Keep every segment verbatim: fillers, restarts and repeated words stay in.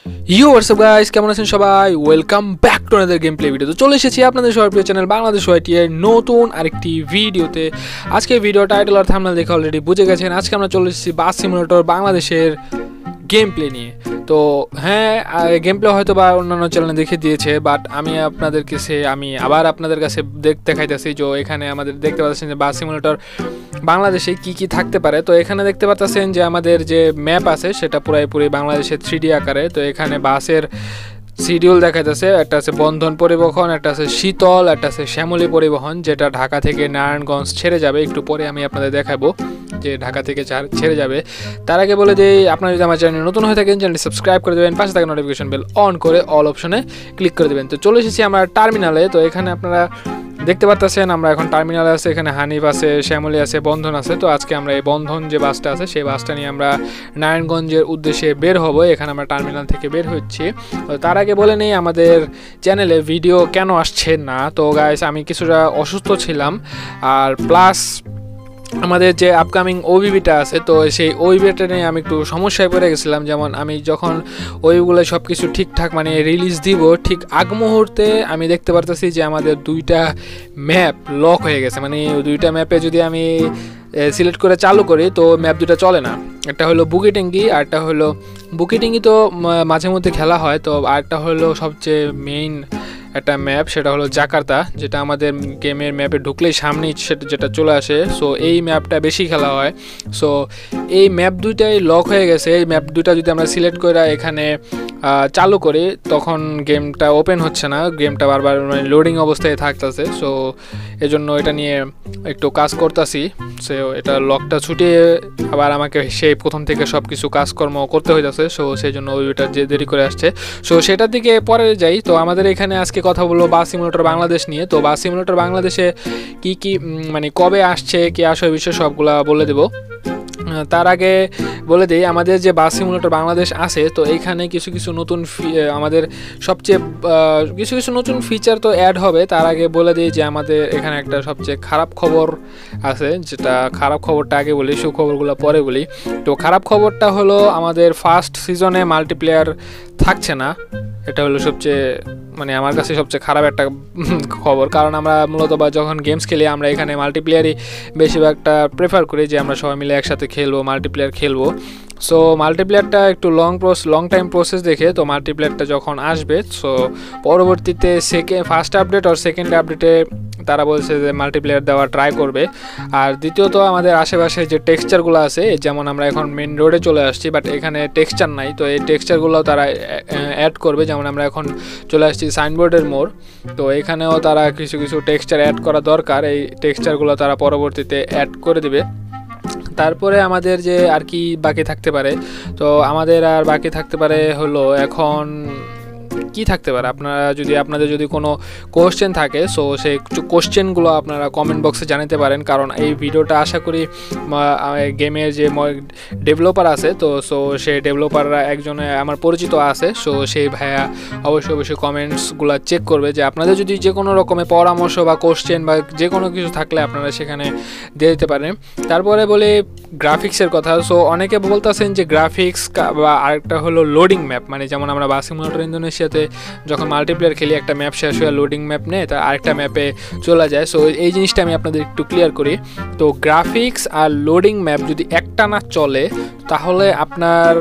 You WhatsApp guys, কেমন আছেন সবাই? Welcome back to another game play video. তো চলে এসেছি আপনাদের সবার প্রিয় চ্যানেল বাংলাদেশ ওয়াইটি এর নতুন আরেকটি ভিডিওতে। আজকে ভিডিও টাইটেল আর থাম্বনেল দেখে অলরেডি বুঝে গেছেন, আজকে আমরা চলে এসেছি বাস সিমুলেটর বাংলাদেশের গেম প্লে নিয়ে। তো হ্যাঁ, গেম প্লে হয়তো বা অন্যান্য চ্যানেলে দেখে দিয়েছে, বাট আমি আপনাদের কাছে আমি আবার আপনাদের কাছে দেখতে দেখাইতেছি যে এখানে আমাদের দেখতে পাচ্ছেন যে বাস সিমুলেটর বাংলাদেশে কি কি থাকতে পারে। তো এখানে দেখতে পাচ্ছেন যে আমাদের যে ম্যাপ আছে সেটা পুরাই বাংলাদেশের থ্রি ডি আকারে। তো এখানে বাসের শিডিউল দেখাইতেছে, একটা আছে বন্ধন পরিবহন, একটা আছে শীতল, একটা আছে শ্যামলী পরিবহন, যেটা ঢাকা থেকে নারায়ণগঞ্জ ছেড়ে যাবে। একটু পরে আমি আপনাদের দেখাবো যে ঢাকা থেকে ছেড়ে যাবে। তার আগে বলে যে আপনারা যদি আমার চ্যানেল নতুন হয়ে থাকেন, চ্যানেলটি সাবস্ক্রাইব করে দেবেন, পাশে থাকা নোটিফিকেশন বেল অন করে অল অপশনে ক্লিক করে দেবেন। তো চলে এসেছি আমরা টার্মিনালে। তো এখানে আপনারা দেখতে পাচ্ছেন আমরা এখন টার্মিনালে আছে, এখানে হানিফ আছে, শ্যামলী আছে, বন্ধন আছে। তো আজকে আমরা এই বন্ধন যে বাসটা আছে সেই বাসটা নিয়ে আমরা নারায়ণগঞ্জের উদ্দেশ্যে বের হব। এখানে আমরা টার্মিনাল থেকে বের হচ্ছি। তো তার আগে বলে নেই আমাদের চ্যানেলে ভিডিও কেন আসছে না। তো গাইস, আমি কিছুটা অসুস্থ ছিলাম, আর প্লাস আমাদের যে আপকামিং ওবিবিটা আছে, তো সেই ওবিবিটা নিয়ে আমি একটু সমস্যায় পড়ে গেছিলাম। যেমন আমি যখন ওইগুলো সব কিছু ঠিকঠাক মানে রিলিজ দিব, ঠিক আগ মুহূর্তে আমি দেখতে পারতেছি যে আমাদের দুইটা ম্যাপ লক হয়ে গেছে। মানে দুইটা ম্যাপে যদি আমি সিলেক্ট করে চালু করি তো ম্যাপ দুটো চলে না। একটা হলো বুকিটেঙ্গি, আরটা হলো বুকিটেঙ্গি তো মাঝে মধ্যে খেলা হয়। তো আরটা হলো সবচেয়ে মেইন একটা ম্যাপ, সেটা হলো জাকার্তা, যেটা আমাদের গেমের ম্যাপে ঢুকলেই সামনেই সেটা যেটা চলে আসে। সো এই ম্যাপটা বেশি খেলা হয়। সো এই ম্যাপ দুইটাই লক হয়ে গেছে। এই ম্যাপ দুইটা যদি আমরা সিলেক্ট করে এখানে চালু করি তখন গেমটা ওপেন হচ্ছে না, গেমটা বারবার মানে লোডিং অবস্থায় থাকতেছে। সো এজন্য এটা নিয়ে একটু কাজ করতেছি। সো এটা লকটা ছুটিয়ে আবার আমাকে সেই প্রথম থেকে সব কিছু কাজকর্ম করতে হইতেছে। সো সেই জন্য ওইটা যে দেরি করে আসছে। সো সেটার দিকে পরে যাই। তো আমাদের এখানে আজকে কথা বলবো বাস সিমুলেটর বাংলাদেশ নিয়ে। তো বাস সিমুলেটর বাংলাদেশে কি কি মানে কবে আসছে, কি আসে বিষয় সবগুলা বলে দেবো। তার আগে বলে দিই আমাদের যে বাস সিমুলেটর বাংলাদেশ আছে, তো এইখানে কিছু কিছু নতুন আমাদের সবচেয়ে কিছু কিছু নতুন ফিচার তো অ্যাড হবে। তার আগে বলে দিই যে আমাদের এখানে একটা সবচেয়ে খারাপ খবর আছে, যেটা খারাপ খবরটা আগে বলি, সুখবরগুলো পরে বলি। তো খারাপ খবরটা হলো আমাদের ফার্স্ট সিজনে মাল্টিপ্লেয়ার থাকছে না। এটা হলো সবচেয়ে মানে আমার কাছে সবচেয়ে খারাপ একটা খবর, কারণ আমরা মূলত বা যখন গেমস খেলি আমরা এখানে মাল্টিপ্লেয়ারই বেশিরভাগটা প্রেফার করি যে আমরা সবাই মিলে একসাথে খেলবো, মাল্টিপ্লেয়ার খেলবো। সো মাল্টিপ্লেয়ারটা একটু লং প্রস লং টাইম প্রসেস দেখে তো মাল্টিপ্লেয়ারটা যখন আসবে, সো পরবর্তীতে সেকেন্ড ফার্স্ট আপডেট আর সেকেন্ড আপডেটে তারা বলছে যে মাল্টিপ্লেয়ার দেওয়া ট্রাই করবে। আর দ্বিতীয়ত আমাদের আশেপাশে যে টেক্সচারগুলো আছে, যেমন আমরা এখন মেন রোডে চলে আসছি বাট এখানে টেক্সচার নাই, তো এই টেক্সচারগুলো তারা অ্যাড করবে। যেমন আমরা এখন চলে আসছি সাইনবোর্ডের মোড়, তো এখানেও তারা কিছু কিছু টেক্সচার অ্যাড করা দরকার। এই টেক্সচারগুলো তারা পরবর্তীতে অ্যাড করে দেবে। তারপরে আমাদের যে আর কি বাকি থাকতে পারে, তো আমাদের আর বাকি থাকতে পারে হলো এখন কি থাকতে পারে, আপনারা যদি আপনাদের যদি কোনো কোশ্চেন থাকে সো সেই কোশ্চেনগুলো আপনারা কমেন্ট বক্সে জানাতে পারেন। কারণ এই ভিডিওটা আশা করি গেমের যে ডেভেলপার আছে, তো সো সেই ডেভেলপাররা একজনে আমার পরিচিত আছে। সো সেই ভাইয়া অবশ্যই অবশ্যই কমেন্টসগুলো চেক করবে যে আপনাদের যদি যে কোনো রকমের পরামর্শ বা কোশ্চেন বা যে কোনো কিছু থাকলে আপনারা সেখানে দিয়ে দিতে পারেন। তারপরে বলে গ্রাফিক্সের কথা। সো অনেকে বলতেছেন যে গ্রাফিক্স বা আরেকটা হলো লোডিং ম্যাপ, মানে যেমন আমরা বাস সিমুলেটর ইন্দোনেশিয়াতে যখন মাল্টিপ্লেয়ার খেলি একটা ম্যাপ শেষ হয়ে লোডিং ম্যাপ নেয়, তার আরেকটা ম্যাপে চলে যায়। সো এই জিনিসটা আমি আপনাদের একটু ক্লিয়ার করি। তো গ্রাফিক্স আর লোডিং ম্যাপ যদি একটা না চলে তাহলে আপনার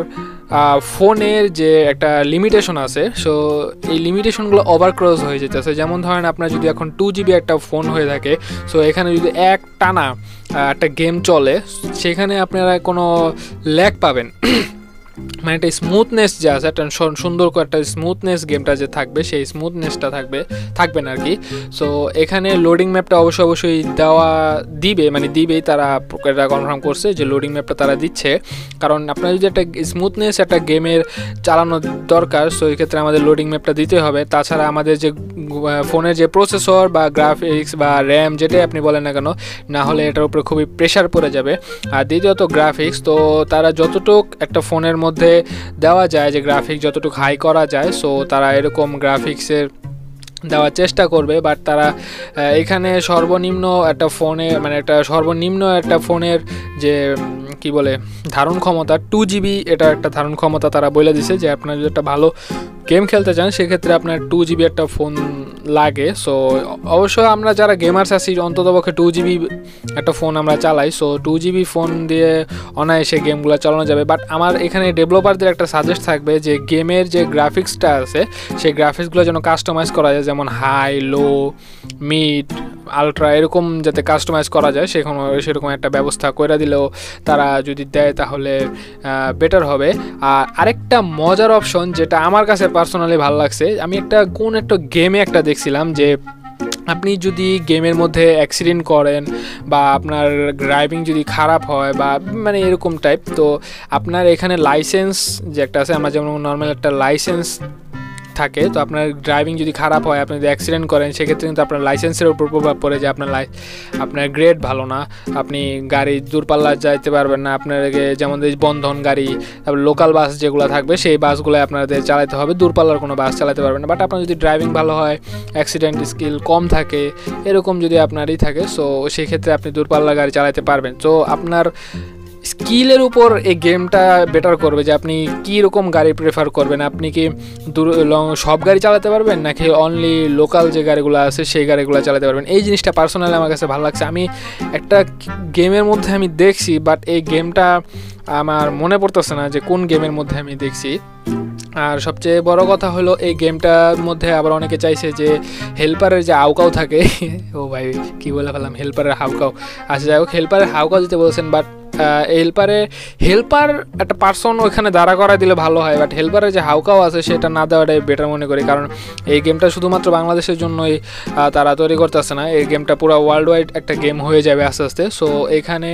ফোনের যে একটা লিমিটেশন আছে, সো এই লিমিটেশনগুলো ওভারক্রস হয়ে যেতেছে। যেমন ধরেন আপনার যদি এখন টু জিবি একটা ফোন হয়ে থাকে, সো এখানে যদি এক টানা একটা গেম চলে সেখানে আপনারা কোনো ল্যাগ পাবেন, মানে একটা স্মুথনেস যে আছে, একটা সুন্দর একটা স্মুথনেস গেমটা যে থাকবে সেই স্মুথনেসটা থাকবে থাকবে না আর কি। সো এখানে লোডিং ম্যাপটা অবশ্যই অবশ্যই দেওয়া দিবে, মানে দিবেই, তারা এটা কনফার্ম করছে যে লোডিং ম্যাপটা তারা দিচ্ছে। কারণ আপনার যদি একটা স্মুথনেস একটা গেমের চালানো দরকার, সো এই ক্ষেত্রে আমাদের লোডিং ম্যাপটা দিতে হবে। তাছাড়া আমাদের যে ফোনের যে প্রসেসর বা গ্রাফিক্স বা র্যাম যেটাই আপনি বলেন না কেন, না হলে এটার উপরে খুবই প্রেশার পড়ে যাবে। আর দ্বিতীয়ত গ্রাফিক্স, তো তারা যতটুক একটা ফোনের মধ্যে দেওয়া যায় যে গ্রাফিক্স যতটুকু হাই করা যায়, সো তারা এরকম গ্রাফিক্সের দেওয়ার চেষ্টা করবে, বাট তারা এখানে সর্বনিম্ন একটা ফোনে মানে একটা সর্বনিম্ন একটা ফোনের যে কি বলে ধারণ ক্ষমতা টু জিবি, এটা একটা ধারণ ক্ষমতা তারা বলে দিছে যে আপনার যদি একটা ভালো গেম খেলতে চান সেক্ষেত্রে আপনার টু জিবি একটা ফোন লাগে। সো অবশ্যই আমরা যারা গেমার্স আছি অন্ততপক্ষে টু জিবি একটা ফোন আমরা চালাই, সো টু জিবি ফোন দিয়ে অনায়াসে গেমগুলো চালানো যাবে। বাট আমার এখানে ডেভেলপারদের একটা সাজেস্ট থাকবে যে গেমের যে গ্রাফিক্সটা আছে সেই গ্রাফিক্সগুলো যেন কাস্টমাইজ করা যায়, যেমন হাই, লো, মিড, আলট্রা এরকম যাতে কাস্টমাইজ করা যায় সেরকম সেরকম একটা ব্যবস্থা করে দিলেও তারা যদি দেয় তাহলে বেটার হবে। আর আরেকটা মজার অপশন যেটা আমার কাছে পার্সোনালি ভালো লাগছে, আমি একটা কোন একটা গেমে একটা দেখছিলাম যে আপনি যদি গেমের মধ্যে অ্যাক্সিডেন্ট করেন বা আপনার ড্রাইভিং যদি খারাপ হয় বা মানে এরকম টাইপ, তো আপনার এখানে লাইসেন্স যে একটা আছে, আমরা যেমন নর্মাল একটা লাইসেন্স থাকে, তো আপনার ড্রাইভিং যদি খারাপ হয়, আপনি যদি অ্যাক্সিডেন্ট করেন সেক্ষেত্রে কিন্তু আপনার লাইসেন্সের উপর প্রভাব পড়ে যে আপনার লাই আপনার গ্রেড ভালো না, আপনি গাড়ি দূরপাল্লা যাইতে পারবেন না, আপনার যেমন বন্ধন গাড়ি, তারপর লোকাল বাস যেগুলো থাকবে সেই বাসগুলো আপনাদের চালাতে হবে, দূরপাল্লার কোনো বাস চালাতে পারবেন না। বাট আপনার যদি ড্রাইভিং ভালো হয়, অ্যাক্সিডেন্ট স্কিল কম থাকে, এরকম যদি আপনারই থাকে, সো সেই ক্ষেত্রে আপনি দূরপাল্লা গাড়ি চালাতে পারবেন। তো আপনার স্কিলের উপর এই গেমটা বেটার করবে যে আপনি কী রকম গাড়ি প্রেফার করবেন, আপনি কি দূর লং সব গাড়ি চালাতে পারবেন নাকি অনলি লোকাল যে গাড়িগুলো আছে সেই গাড়িগুলো চালাতে পারবেন। এই জিনিসটা পার্সোনালি আমার কাছে ভালো লাগছে। আমি একটা গেমের মধ্যে আমি দেখছি, বাট এই গেমটা আমার মনে পড়তেছে না যে কোন গেমের মধ্যে আমি দেখছি। আর সবচেয়ে বড় কথা হলো এই গেমটার মধ্যে আবার অনেকে চাইছে যে হেল্পারের যে হাউকাও থাকে ও ভাই কী বলে ফেললাম, হেল্পারের হাউকাও আচ্ছা যাই হোক, হেল্পারের হাউকাও দিতে বলছেন, বাট হেল্পারে হেল্পার একটা পার্সন ওইখানে দাঁড়া করা দিলে ভালো হয়, বাট হেল্পারের যে হাউকাও আছে সেটা না দেওয়াটাই বেটার মনে করি, কারণ এই গেমটা শুধুমাত্র বাংলাদেশের জন্যই তারা তৈরি করতেছে না, এই গেমটা পুরো ওয়ার্ল্ড ওয়াইড একটা গেম হয়ে যাবে আস্তে আস্তে। সো এখানে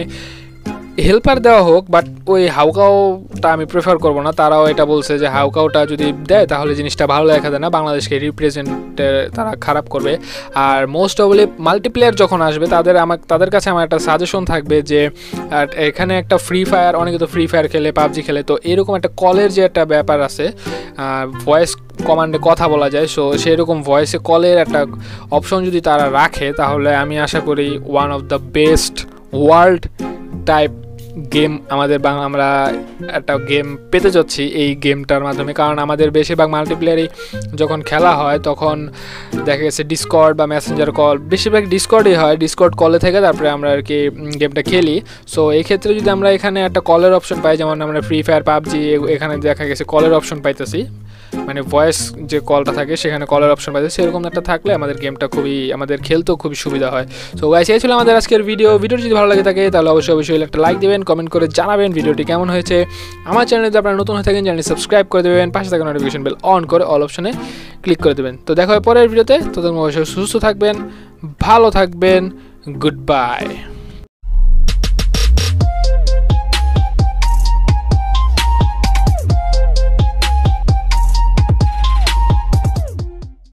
হেল্পার দেওয়া হোক, বাট ওই হাউকাওটা আমি প্রেফার করবো না। তারাও এটা বলছে যে হাউকাওটা যদি দেয় তাহলে জিনিসটা ভালো দেখা দেয় না, বাংলাদেশকে রিপ্রেজেন্টে তারা খারাপ করবে। আর মোস্ট অবলি মাল্টিপ্লেয়ার যখন আসবে তাদের আমার তাদের কাছে আমার একটা সাজেশন থাকবে যে এখানে একটা ফ্রি ফায়ার, অনেকে তো ফ্রি ফায়ার খেলে, পাবজি খেলে, তো এরকম একটা কলের যে একটা ব্যাপার আছে, ভয়েস কমান্ডে কথা বলা যায়, সো সেরকম ভয়েসে কলের একটা অপশন যদি তারা রাখে তাহলে আমি আশা করি one of the best world type game আমাদের বাংলা আমরা একটা গেম পেতে যাচ্ছি এই গেমটার মাধ্যমে। কারণ আমাদের বেশিরভাগ মাল্টিপ্লেয়ারই যখন খেলা হয় তখন দেখা গেছে ডিসকর্ড বা মেসেঞ্জার কল, বেশিরভাগ ডিসকর্ডই হয়, ডিসকর্ড কলে থেকে তারপরে আমরা আর কি গেমটা খেলি। সো এই ক্ষেত্রে যদি আমরা এখানে একটা কলের অপশন পাই, যেমন আমরা ফ্রি ফায়ার, পাবজি এখানে দেখা গেছে কলের অপশন পাইতেছি, মানে ভয়েস যে কলটা থাকে সেখানে কলের অপশন পাইতেছি, সেরকম একটা থাকলে আমাদের গেমটা খুবই আমাদের খেলতেও খুবই সুবিধা হয়। সো গাইস এই ছিল আমাদের আজকের ভিডিও। ভিডিওটি যদি ভালো লাগে থাকে তাহলে অবশ্যই অবশ্যই একটা লাইক দেবেন, কমেন্ট করে জানাবেন ভিডিওটি কেমন হয়েছে। আমার চ্যানেলে যদি আপনারা নতুন হয়ে থাকেন চ্যানেলটি সাবস্ক্রাইব করে দেবেন, পাশে থাকা নোটিফিকেশন বেল অন করে অল অপশনে ক্লিক করে দেবেন। তো দেখা হয় পরের ভিডিওতে, ততক্ষণ অবশ্যই সুস্থ থাকবেন, ভালো থাকবেন, গুড বাই।